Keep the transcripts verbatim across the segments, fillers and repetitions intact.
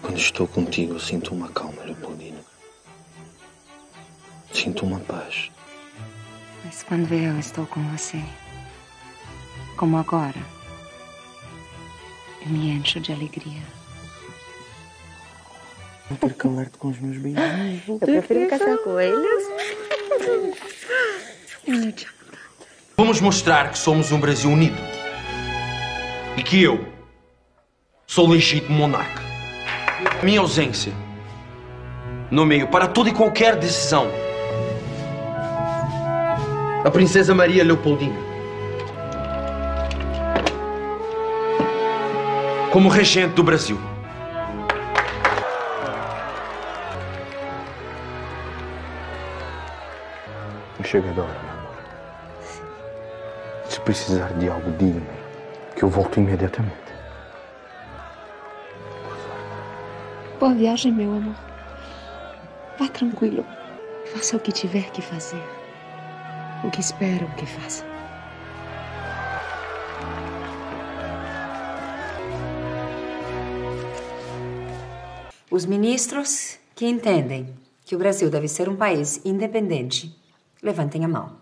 Quando estou contigo, eu sinto uma calma, Leopoldina. Sinto uma paz. Mas quando eu estou com você, como agora, eu me encho de alegria. Vou ter que calar-te com os meus beijinhos. Eu prefiro caçar coelhos. Vamos mostrar que somos um Brasil unido. E que eu sou o legítimo monarca. Minha ausência no meio para toda e qualquer decisão. A princesa Maria Leopoldina, como regente do Brasil. Chega da hora, meu amor. Se precisar de algo, diga-me, que eu volto imediatamente. Boa viagem, meu amor. Vá tranquilo. Faça o que tiver que fazer. O que espero que faça. Os ministros que entendem que o Brasil deve ser um país independente, levantem a mão.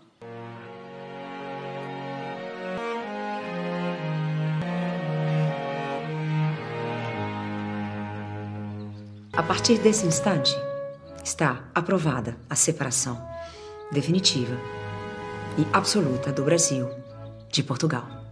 A partir desse instante, está aprovada a separação definitiva e absoluta do Brasil de Portugal.